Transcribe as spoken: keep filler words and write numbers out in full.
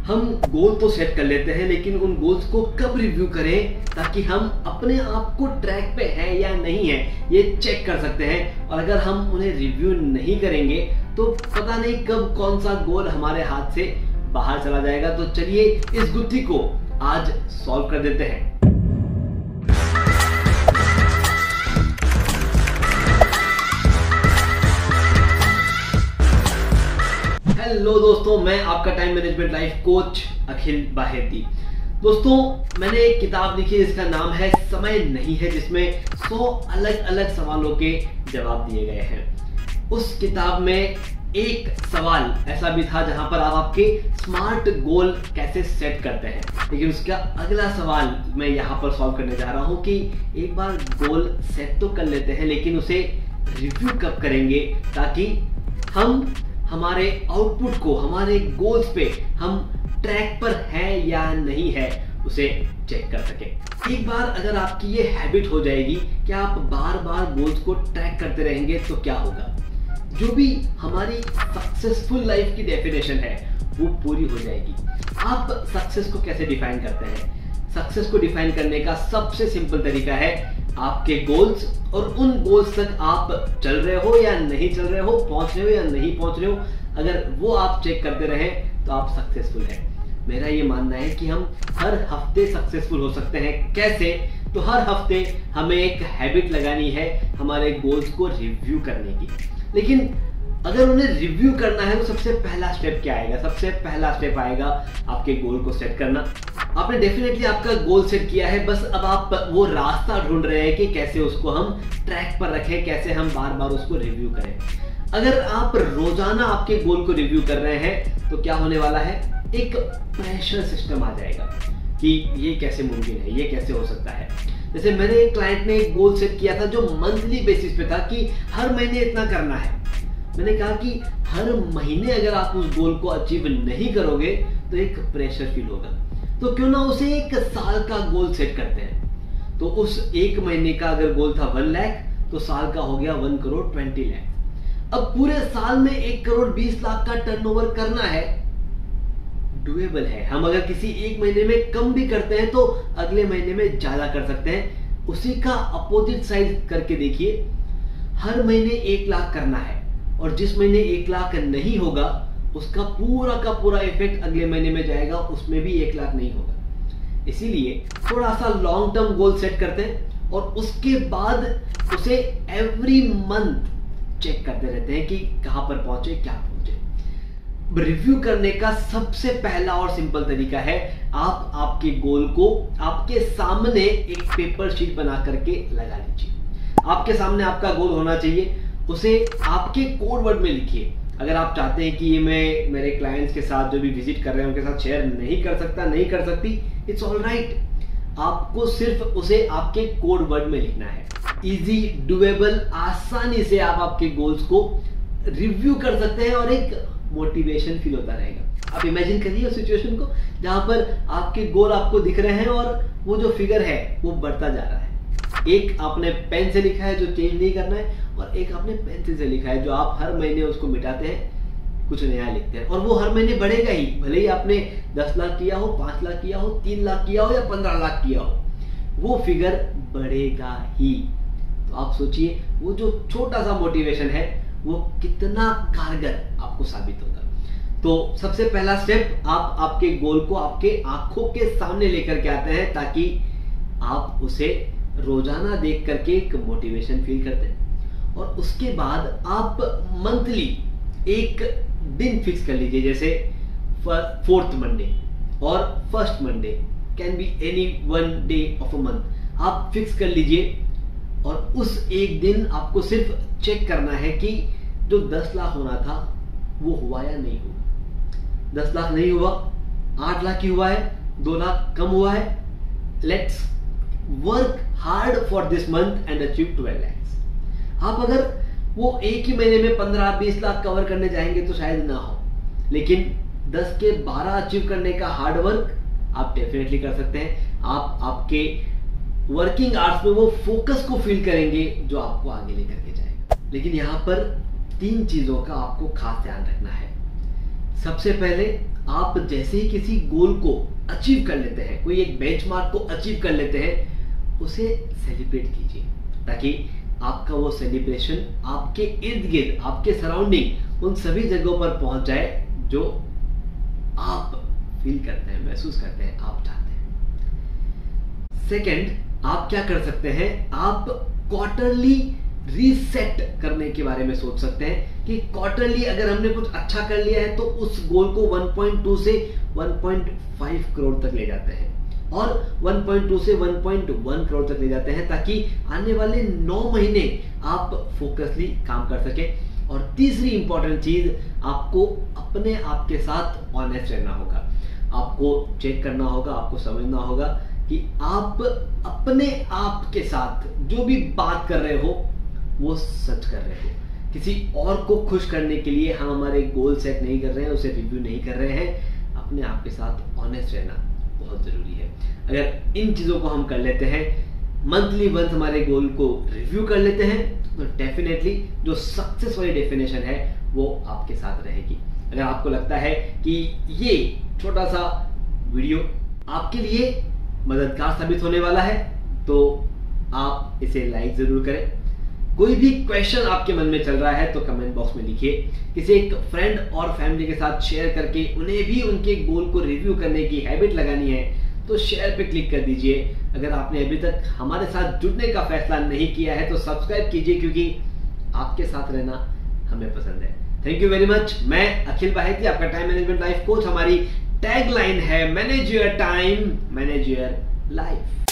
हम गोल तो सेट कर लेते हैं, लेकिन उन गोल्स को कब रिव्यू करें ताकि हम अपने आप को ट्रैक पे है या नहीं है ये चेक कर सकते हैं। और अगर हम उन्हें रिव्यू नहीं करेंगे तो पता नहीं कब कौन सा गोल हमारे हाथ से बाहर चला जाएगा। तो चलिए इस गुत्थी को आज सॉल्व कर देते हैं। हेलो दोस्तों, मैं आपका time management life coach Akhil Baheti. दोस्तों, मैंने एक किताब लिखी है, इसका नाम है समय नहीं है, जिसमें सौ अलग अलग सवालों के जवाब दिए गए हैं। उस किताब में एक सवाल ऐसा भी था जहां पर आप आपके स्मार्ट गोल कैसे सेट करते हैं, लेकिन उसका अगला सवाल मैं यहां पर सॉल्व करने जा रहा हूं कि एक बार गोल सेट तो कर लेते हैं, लेकिन उसे रिव्यू कब करेंगे ताकि हम हमारे आउटपुट को, हमारे गोल्स पे हम ट्रैक पर है या नहीं है उसे चेक कर सके। एक बार अगर आपकी ये हैबिट हो जाएगी कि आप बार बार गोल्स को ट्रैक करते रहेंगे तो क्या होगा, जो भी हमारी सक्सेसफुल लाइफ की डेफिनेशन है वो पूरी हो जाएगी। आप सक्सेस को कैसे डिफाइन करते हैं? सक्सेस को डिफाइन करने का सबसे सिंपल तरीका है आपके गोल्स, और उन गोल्स तक आप चल रहे हो या नहीं चल रहे हो, पहुंच रहे हो या नहीं पहुंच रहे हो। अगर वो आप चेक करते रहें तो आप सक्सेसफुल हैं। मेरा ये मानना है कि हम हर हफ्ते सक्सेसफुल हो सकते हैं। कैसे? तो हर हफ्ते हमें एक हैबिट लगानी है हमारे गोल्स को रिव्यू करने की। लेकिन अगर उन्हें रिव्यू करना है तो सबसे पहला स्टेप क्या आएगा? सबसे पहला स्टेप आएगा आपके गोल को सेट करना। आपने डेफिनेटली आपका गोल सेट किया है, बस अब आप वो रास्ता ढूंढ रहे हैं कि कैसे उसको हम ट्रैक पर रखें, कैसे हम बार बार उसको रिव्यू करें। अगर आप रोजाना आपके गोल को रिव्यू कर रहे हैं तो क्या होने वाला है, एक प्रेशर सिस्टम आ जाएगा कि ये कैसे मुमकिन है, ये कैसे हो सकता है। जैसे मेरे एक क्लाइंट ने एक गोल सेट किया था जो मंथली बेसिस पे था कि हर महीने इतना करना है। मैंने कहा कि हर महीने अगर आप उस गोल को अचीव नहीं करोगे तो एक प्रेशर फील होगा, तो क्यों ना उसे एक साल का गोल सेट करते हैं। तो उस एक महीने का अगर गोल था वन लाख, तो साल का हो गया वन करोड़ ट्वेंटी लाख। अब पूरे साल में एक करोड़ बीस लाख का टर्नओवर करना है, डुएबल है। हम अगर किसी एक महीने में कम भी करते हैं तो अगले महीने में ज्यादा कर सकते हैं। उसी का अपोजिट साइड करके देखिए, हर महीने एक लाख करना है और जिस महीने एक लाख नहीं होगा उसका पूरा का पूरा इफेक्ट अगले महीने में जाएगा, उसमें भी एक लाख नहीं होगा। इसीलिए थोड़ा सा लॉन्ग टर्म गोल सेट करते हैं और उसके बाद उसे एवरी मंथ चेक करते रहते हैं कि कहां पर पहुंचे, क्या पहुंचे। रिव्यू करने का सबसे पहला और सिंपल तरीका है, आप आपके गोल को आपके सामने एक पेपर शीट बना करके लगा लीजिए। आपके सामने आपका गोल होना चाहिए, उसे आपके कोड वर्ड में लिखिए। अगर आप चाहते हैं कि ये मैं मेरे क्लाइंट्स के साथ जो भी विजिट कर रहे हैं उनके साथ शेयर नहीं कर सकता, नहीं कर सकती, इट्स ऑल राइट। आपको सिर्फ उसे आपके कोड वर्ड में लिखना है। इजी, डुएबल, आसानी से आप आपके गोल्स को रिव्यू कर सकते हैं और एक मोटिवेशन फील होता रहेगा। आप इमेजिन करिए उस सिचुएशन को जहां पर आपके गोल आपको दिख रहे हैं और वो जो फिगर है वो बढ़ता जा रहा है। एक आपने पेन से लिखा है जो चेंज नहीं करना है, और एक आपने पेंसिल से लिखा है जो आप हर महीने उसको मिटाते हैं, कुछ नया लिखते हैं, और वो हर महीने बढ़ेगा ही। भले ही आपने दस लाख किया हो, पांच लाख किया हो, तीन लाख किया हो या पंद्रह लाख किया हो, वो फिगर बढ़ेगा ही। तो आप सोचिए वो जो छोटा सा मोटिवेशन है वो कितना कारगर आपको साबित होगा। तो सबसे पहला स्टेप, आप आपके गोल को आपके आंखों के सामने लेकर के आते हैं ताकि आप उसे रोजाना देख करके एक मोटिवेशन फील करते हैं। और उसके बाद आप मंथली एक दिन फिक्स कर लीजिए, जैसे फोर्थ मंडे और first Monday, can be any one day of a month. आप फिक्स कर लीजिए और उस एक दिन आपको सिर्फ चेक करना है कि जो दस लाख होना था वो हुआ या नहीं हुआ। दस लाख नहीं हुआ, आठ लाख ही हुआ है, दो लाख कम हुआ है, let's work hard for this month and achieve twelve lakhs. आप अगर वो एक ही महीने में पंद्रह बीस लाख कवर करने जाएंगे तो शायद ना हो, लेकिन दस के बारह अचीव करने का हार्ड वर्क आप डेफिनेटली कर सकते हैं। आप आपके वर्किंग आवर्स में वो फोकस को फील करेंगे जो आपको आगे लेकर के जाएगा। लेकिन यहाँ पर तीन चीजों का आपको खास ध्यान रखना है। सबसे पहले आप जैसे ही किसी गोल को अचीव कर लेते हैं, कोई एक बेंचमार्क को अचीव कर लेते हैं, उसे सेलिब्रेट कीजिए, ताकि आपका वो सेलिब्रेशन आपके इर्द गिर्द, आपके सराउंडिंग, उन सभी जगहों पर पहुंच जाए जो आप फील करते हैं, महसूस करते हैं, आप चाहते हैं। सेकंड, आप क्या कर सकते हैं, आप क्वार्टरली रीसेट करने के बारे में सोच सकते हैं कि क्वार्टरली अगर हमने कुछ अच्छा कर लिया है तो उस गोल को वन पॉइंट टू से वन पॉइंट फाइव करोड़ तक ले जाते हैं और वन पॉइंट टू से वन पॉइंट वन करोड़ तक ले जाते हैं, ताकि आने वाले नौ महीने आप फोकसली काम कर सके। और तीसरी इंपॉर्टेंट चीज, आपको अपने आप के साथ ऑनेस्ट रहना होगा। आपको चेक करना होगा, आपको समझना होगा कि आप अपने आप के साथ जो भी बात कर रहे हो वो सच कर रहे हो। किसी और को खुश करने के लिए हम हमारे गोल सेट नहीं कर रहे हैं, उसे रिव्यू नहीं कर रहे हैं। अपने आप के साथ ऑनेस्ट रहना बहुत जरूरी है। अगर इन चीजों को हम कर लेते हैं, मंथली वंस हमारे गोल को रिव्यू कर लेते हैं, तो डेफिनेटली जो सक्सेस वाली डेफिनेशन है वो आपके साथ रहेगी। अगर आपको लगता है कि ये छोटा सा वीडियो आपके लिए मददगार साबित होने वाला है, तो आप इसे लाइक जरूर करें। कोई भी क्वेश्चन आपके मन में चल रहा है तो कमेंट बॉक्स में लिखिए। किसी एक फ्रेंड और फैमिली के साथ शेयर करके उन्हें भी उनके गोल को रिव्यू करने की हैबिट लगानी है तो शेयर पे क्लिक कर दीजिए। अगर आपने अभी तक हमारे साथ जुड़ने का फैसला नहीं किया है तो सब्सक्राइब कीजिए, क्योंकि आपके साथ रहना हमें पसंद है। Thank you very much. मैं अखिल बाहेती, आपका टाइम मैनेजमेंट लाइफ कोच। हमारी टैग लाइन है manage your time, manage your life.